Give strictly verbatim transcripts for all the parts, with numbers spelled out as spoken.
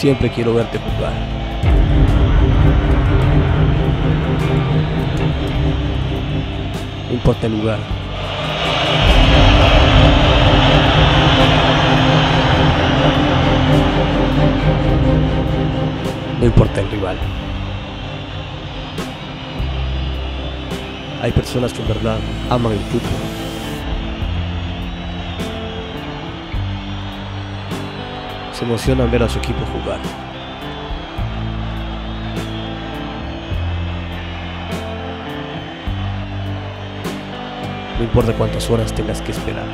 Siempre quiero verte jugar. No importa el lugar. No importa el rival. Hay personas que en verdad aman el fútbol. Se emocionan ver a su equipo jugar. No importa cuántas horas tengas que esperar.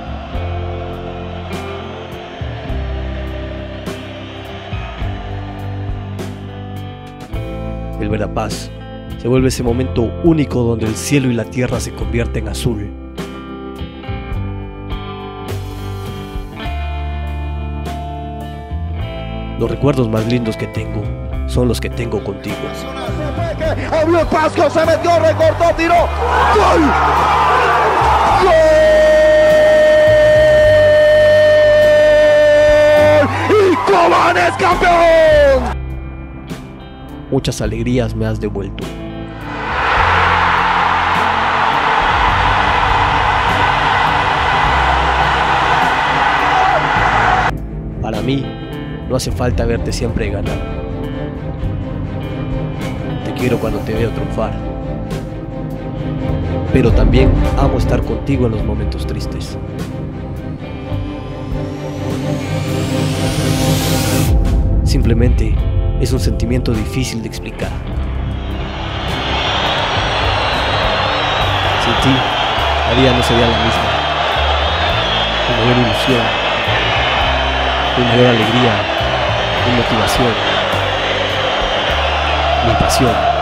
El Verapaz se vuelve ese momento único donde el cielo y la tierra se convierten en azul. Los recuerdos más lindos que tengo son los que tengo contigo. Abrió el Pasco, se metió, recortó, tiró. ¡Gol! ¡Gol! ¡Y Cobán es campeón! Muchas alegrías me has devuelto. Para mí, no hace falta verte siempre ganar. Te quiero cuando te veo triunfar. Pero también amo estar contigo en los momentos tristes. Simplemente es un sentimiento difícil de explicar. Sin ti, la vida no sería la misma. Tu mayor ilusión, tu mayor alegría, mi motivación, mi pasión.